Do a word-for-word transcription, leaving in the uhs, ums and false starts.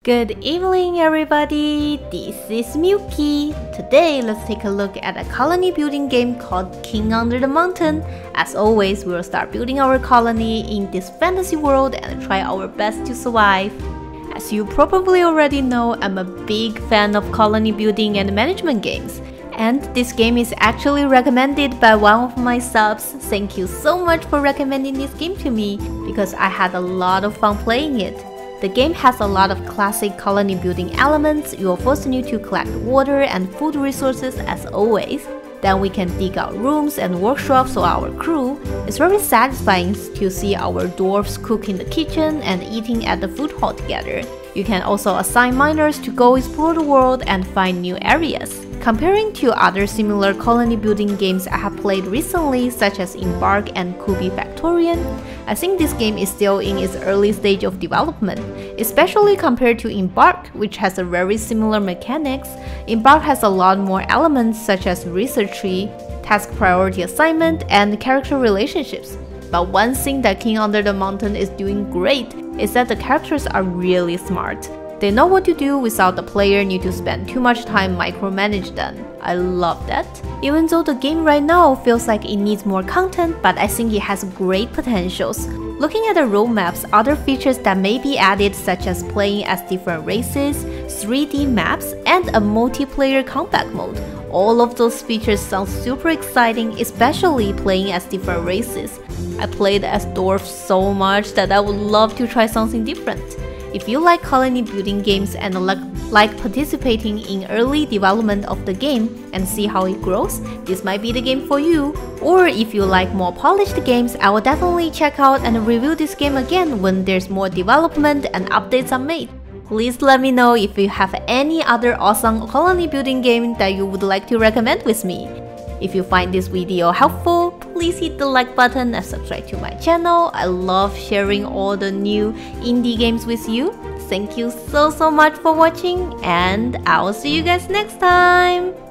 Good evening everybody, this is Milky. Today let's take a look at a colony building game called King Under the Mountain. As always, we'll start building our colony in this fantasy world and try our best to survive. As you probably already know, I'm a big fan of colony building and management games. And this game is actually recommended by one of my subs. Thank you so much for recommending this game to me because I had a lot of fun playing it. The game has a lot of classic colony building elements. You will first need to collect water and food resources as always. Then we can dig out rooms and workshops for our crew. It's very satisfying to see our dwarfs cook in the kitchen and eating at the food hall together. You can also assign miners to go explore the world and find new areas. Comparing to other similar colony building games I have played recently, such as Embark and Factorian, I think this game is still in its early stage of development, especially compared to Embark, which has a very similar mechanics. Embark has a lot more elements such as research tree, task priority assignment, and character relationships. But one thing that King Under the Mountain is doing great is that the characters are really smart. They know what to do without the player need to spend too much time micromanage them. I love that. Even though the game right now feels like it needs more content, but I think it has great potentials. Looking at the roadmaps, other features that may be added such as playing as different races, three D maps, and a multiplayer combat mode. All of those features sound super exciting, especially playing as different races. I played as dwarfs so much that I would love to try something different. If you like colony building games and like participating in early development of the game and see how it grows, this might be the game for you. Or if you like more polished games, I will definitely check out and review this game again when there's more development and updates are made. Please let me know if you have any other awesome colony building game that you would like to recommend with me. If you find this video helpful, please hit the like button and subscribe to my channel. I love sharing all the new indie games with you. Thank you so so much for watching, and I will see you guys next time!